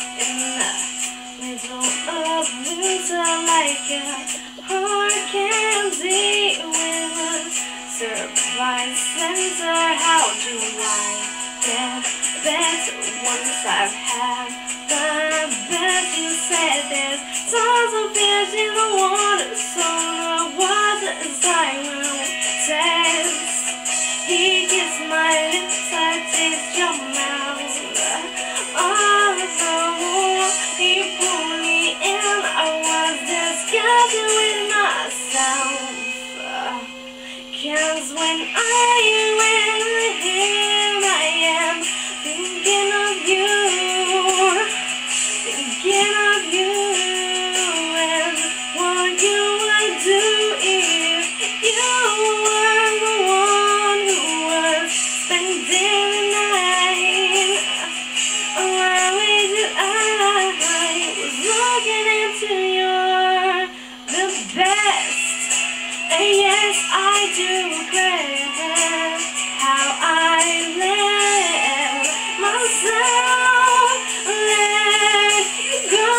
in the middle of winter, like a hurricane with a surprise center. How do I get better once I've had the best? You said there's tons of fish in the water, so the water is siren says. He kissed my lips, I taste your mouth. All of the warmth, he pulled me in. I was disgusted with myself. 'Cause when I went him, I am thinking of you, thinking of you, and what you would do if you were the one who was spending the night. Why was I was looking into your the best. And yes, I do regret how I let myself let you go.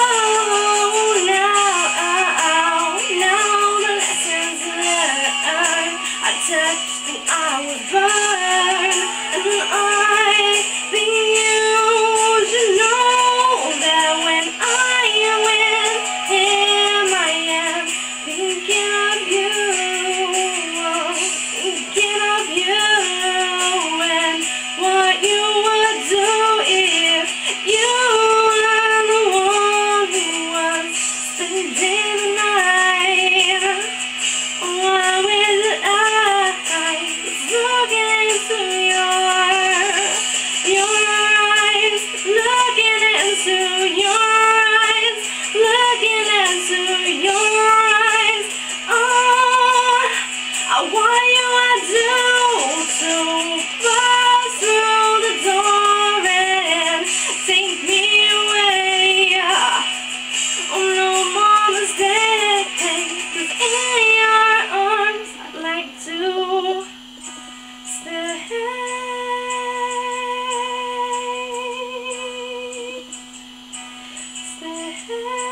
Now the lessons learned, I touched and I was burned, and I think you should know that when I am with him, I am thinking of you, thinking of you, and what you would do if you were the one who was spending the night. Why was I looking into your eyes, looking into your eyes, looking into your eyes. What you would do to bust through the door and take me away. Oh, no more mistakes, 'cause in your arms I'd like to stay. Stay.